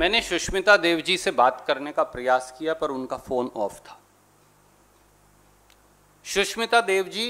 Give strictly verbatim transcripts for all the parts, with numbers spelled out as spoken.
मैंने सुष्मिता देव जी से बात करने का प्रयास किया पर उनका फोन ऑफ था। सुष्मिता देव जी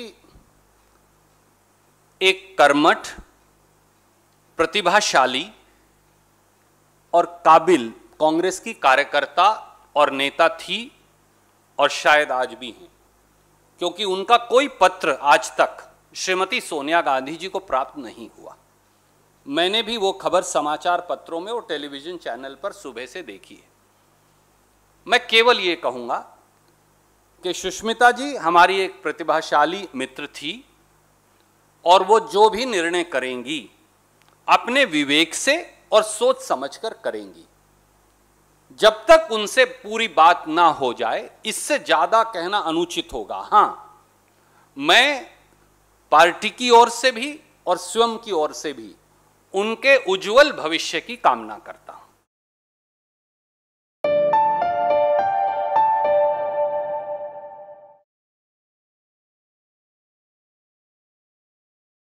एक कर्मठ, प्रतिभाशाली और काबिल कांग्रेस की कार्यकर्ता और नेता थी और शायद आज भी हैं, क्योंकि उनका कोई पत्र आज तक श्रीमती सोनिया गांधी जी को प्राप्त नहीं हुआ। मैंने भी वो खबर समाचार पत्रों में और टेलीविजन चैनल पर सुबह से देखी है। मैं केवल ये कहूंगा कि सुष्मिता जी हमारी एक प्रतिभाशाली मित्र थी और वो जो भी निर्णय करेंगी अपने विवेक से और सोच समझकर करेंगी। जब तक उनसे पूरी बात ना हो जाए इससे ज्यादा कहना अनुचित होगा। हां, मैं पार्टी की ओर से भी और स्वयं की ओर से भी उनके उज्जवल भविष्य की कामना करता हूं।